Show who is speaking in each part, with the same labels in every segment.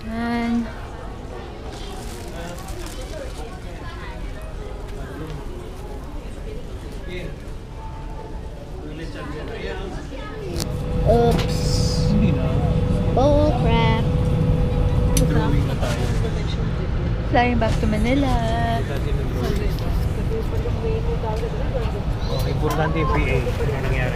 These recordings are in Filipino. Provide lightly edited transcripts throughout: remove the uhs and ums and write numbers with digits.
Speaker 1: Yan. Oops. Oh crap.
Speaker 2: Drawing na tayo.
Speaker 1: Flying back to Manila.
Speaker 2: Oh, importante yung PA. Ano nangyari?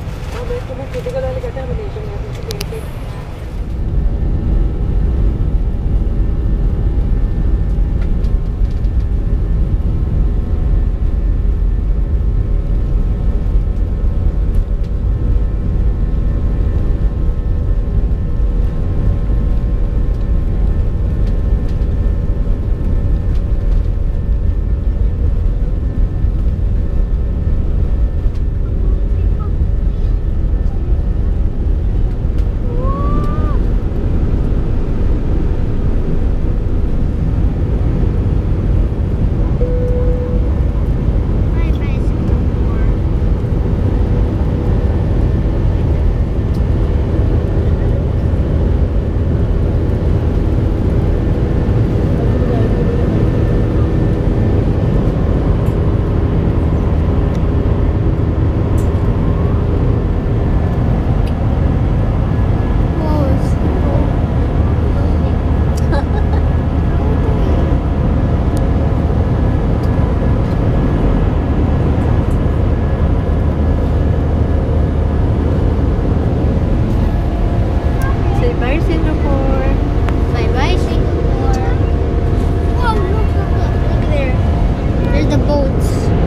Speaker 1: Say bye, Singapore.
Speaker 3: Bye-bye, Singapore. Whoa, look there. There's the boats.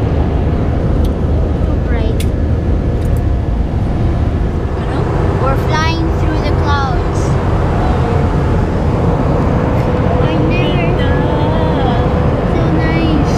Speaker 3: So bright.
Speaker 1: Ano?
Speaker 3: We're flying through the clouds. I never. So nice.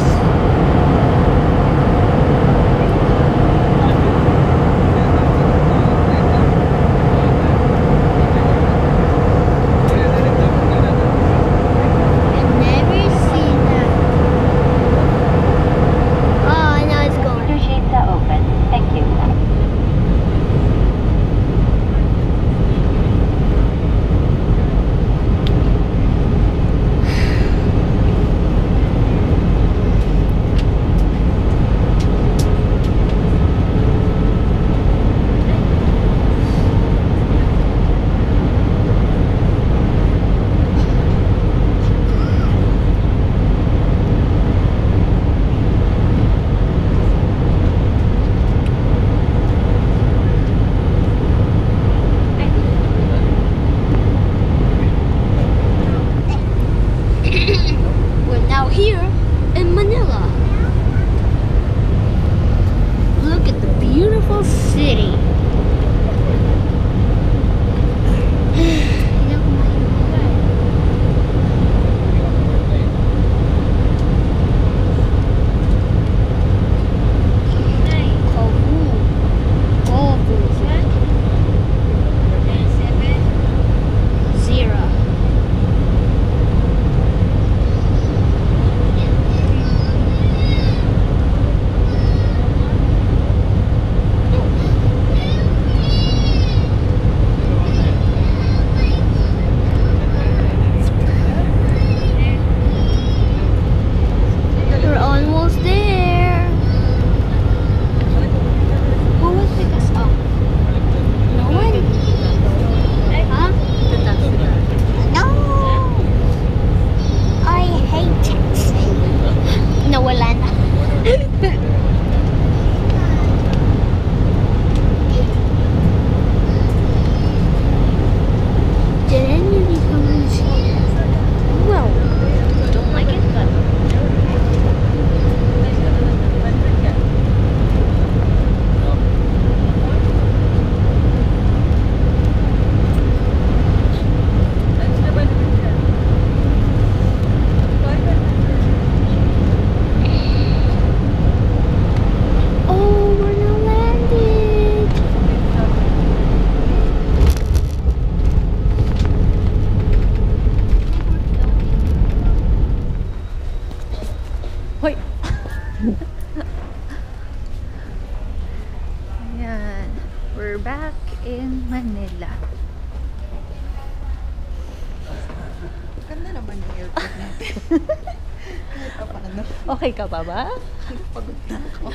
Speaker 1: Okay ka pa ba?
Speaker 4: Pagod na ako.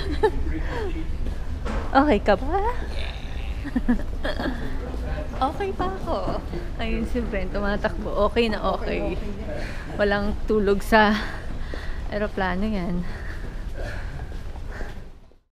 Speaker 1: Okay ka ba? Okay pa ako. Ayun si Brent, tumatakbo. Okay na okay. Walang tulog sa aeroplano yan.